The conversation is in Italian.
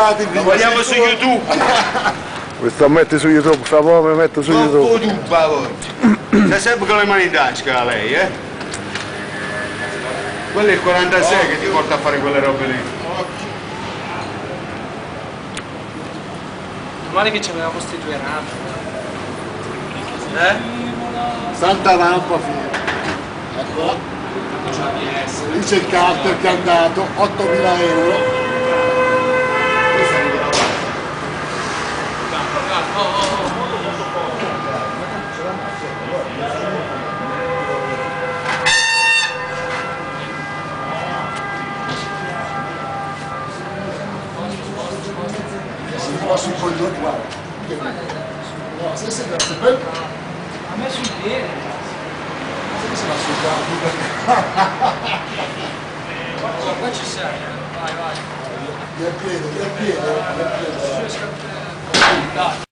Guardate, lo vogliamo su YouTube. Questo metti su YouTube, sta proprio metto su Non YouTube. YouTube a volte. Sta sempre con le mani in tasca lei, eh? Quello è il 46 che ti porta a fare quelle robe lì. Domani che ci avevamo sti due rampe. Santa rampa fine. Ecco. Lì c'è il carter che è andato, 8.000 euro. Si va sui coglioni, guarda. No, se Ha messo il piede. si va sui guardi. Qua ci sei, vai, vai. Via piede, via piede. Dai.